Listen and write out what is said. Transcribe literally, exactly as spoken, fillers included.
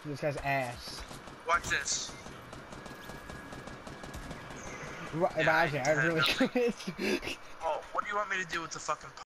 This guy's ass. Watch this. Right, Yeah, actually, I really could. Oh, what do you want me to do with the fucking